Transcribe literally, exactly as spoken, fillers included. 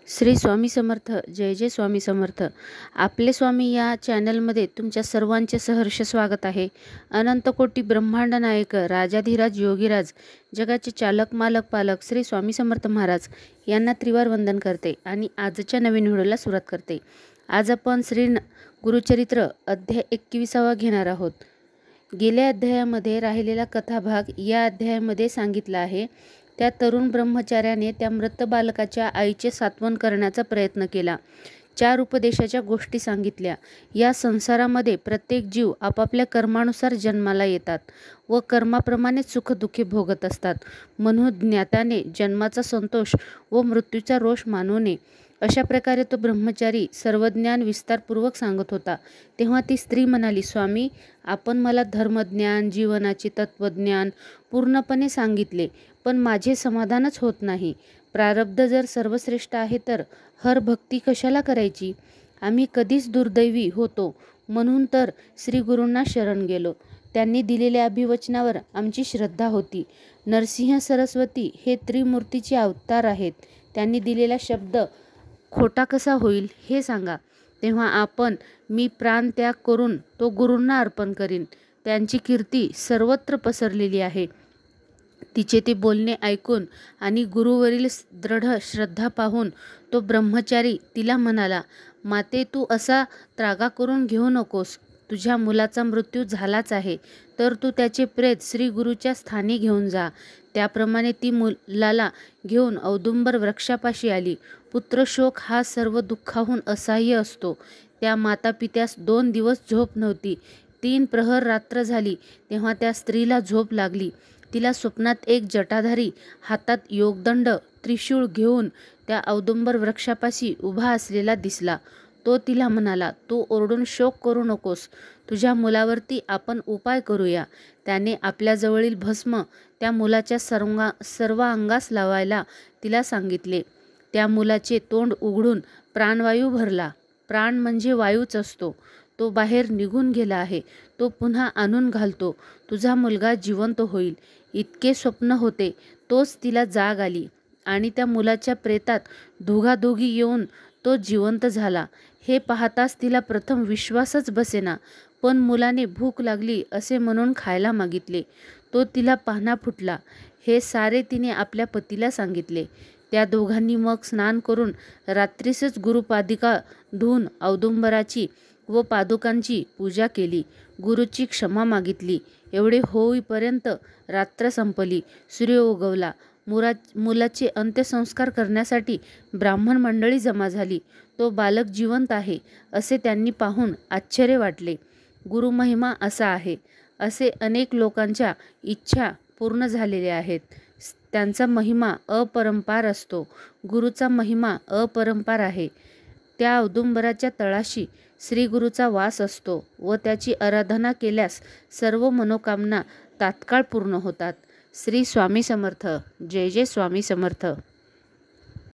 श्री स्वामी समर्थ. जय जय स्वामी समर्थ. आपले स्वामी या चॅनलमध्ये तुमच्या सर्वांचे सहर्ष स्वागत आहे. अनंत कोटी ब्रह्मांड नायक राजाधिराज योगीराज जगाचे चालक मालक पालक श्री स्वामी समर्थ महाराज यांना त्रिवार वंदन करते आणि आजच्या नवीन व्हिडिओला सुरुवात करते. आज आपण श्री गुरुचरित्र अध्याय एकविसावा घेणार आहोत. गेल्या अध्यायामध्ये राहिलेला कथाभाग या अध्यायामध्ये सांगितला आहे. त्या तरुण ब्रह्मचार्याने त्या मृत बालकाच्या आईचे सांत्वन करण्याचा प्रयत्न केला. चार उपदेशाच्या गोष्टी सांगितल्या. या संसारामध्ये प्रत्येक जीव आपापल्या कर्मानुसार जन्माला येतात व कर्माप्रमाणे सुखदुःखे भोगत असतात. म्हणून ज्ञात्याने जन्माचा संतोष व मृत्यूचा रोष मानू नये. अशा प्रकारे तो ब्रह्मचारी सर्वज्ञान विस्तारपूर्वक सांगत होता. तेव्हा ती स्त्री म्हणाली, स्वामी, आपण मला धर्मज्ञान, जीवनाचे तत्वज्ञान पूर्णपणे सांगितले, पण माझे समाधानच होत नाही. प्रारब्ध जर सर्वश्रेष्ठ आहे तर हर भक्ती कशाला करायची? आम्ही कधीच दुर्दैवी होतो, म्हणून तर श्री गुरूंना शरण गेलो. त्यांनी दिलेल्या अभिवचनावर आमची श्रद्धा होती. नरसिंह सरस्वती हे त्रिमूर्तीचे अवतार आहेत. त्यांनी दिलेला शब्द खोटा कसा होईल हे सांगा. तेव्हा आपण मी प्राण त्याग करून तो गुरूंना अर्पण करीन. त्यांची कीर्ती सर्वत्र पसरलेली आहे. तिचे ते बोलणे ऐकून आणि गुरुवरील दृढ श्रद्धा पाहून तो ब्रह्मचारी तिला म्हणाला, माते, तू असा त्रागा करून घेऊ नकोस. तुझ्या मुलाचा मृत्यू झालाच आहे, तर तू त्याचे प्रेत श्री गुरुच्या स्थानी घेऊन जा. त्याप्रमाणे ती मुलाला घेऊन औदुंबर वृक्षापाशी आली. पुत्रशोक हा सर्व दुःखाहून असह्य असतो. त्या माता पित्यास दोन दिवस झोप नव्हती. तीन प्रहर रात्र झाली तेव्हा त्या स्त्रीला झोप लागली. तिला स्वप्नात एक जटाधारी हातात योगदंड त्रिशूळ घेऊन त्या औदुंबर वृक्षापाशी उभा असलेला दिसला. तो तिला म्हणाला, तू ओरडून शोक करू नकोस. तुझ्या मुलावरती आपण उपाय करूया. त्याने आपल्याजवळील भस्म त्या मुलाच्या सर्वा सर्व अंगास लावायला तिला सांगितले. त्या मुलाचे तोंड उघडून प्राणवायू भरला. प्राण म्हणजे वायूच असतो. तो बाहेर निघून गेला आहे. तो पुन्हा आणून घालतो. तुझा मुलगा जिवंत होईल. इतके स्वप्न होते. तोच तिला जाग आली आणि त्या मुलाच्या प्रेतात दोघादोघी येऊन तो जिवंत झाला. हे पाहताच तिला प्रथम विश्वासच बसेना. पण मुलाने भूक लागली असे म्हणून खायला मागितले. तो तिला पाहणा फुटला. हे सारे तिने आपल्या पतीला सांगितले. त्या दोघांनी मग स्नान करून रात्रीसच गुरुपादिका धुवून औदुंबराची व पादुकांची पूजा केली. गुरुची क्षमा मागितली. एवढे होईपर्यंत रात्र संपली. सूर्य उगवला. मुरा मुलाचे अंत्यसंस्कार करण्यासाठी ब्राह्मण मंडळी जमा झाली. तो बालक जिवंत आहे असे त्यांनी पाहून आश्चर्य वाटले. गुरुमहिमा असा आहे असे अनेक लोकांच्या इच्छा पूर्ण झालेल्या आहेत. त्यांचा महिमा अपरंपार असतो. गुरुचा महिमा अपरंपार आहे. त्या औदुंबराच्या तळाशी श्री गुरुचा वास असतो व त्याची आराधना केल्यास सर्व मनोकामना तात्काळ पूर्ण होतात. श्री स्वामी समर्थ. जय जय स्वामी समर्थ.